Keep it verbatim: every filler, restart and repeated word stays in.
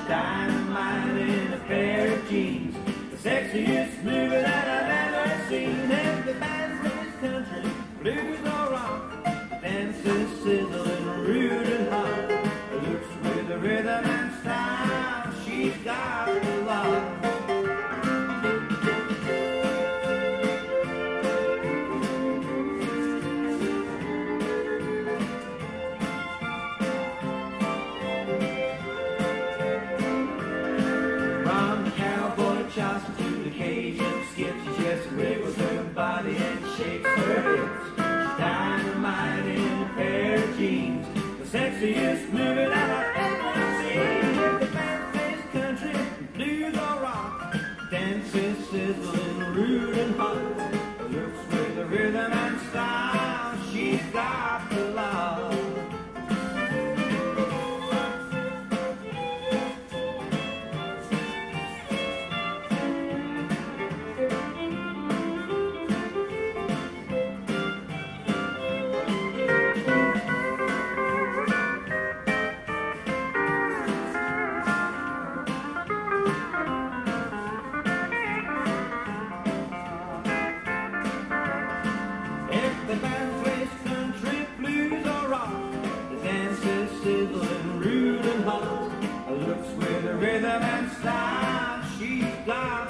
dynamite in a pair of jeans, the sexiest movie that I've ever seen. And the band plays country, blues or rock, dances sizzling, rude and hot. Looks with a rhythm and style, she's got the love. Chops to the Cajun skips, she just wiggles her body and shakes her hips. She's dynamite in a pair of jeans, the sexiest movie that I've ever seen. If the band plays country, blues or rock, dances sizzling, rude and hot. Looks with a rhythm and style, she's got the love. The band plays country, blues or rock, the dances sizzling, rude and hot. Looks with a rhythm and style, she's got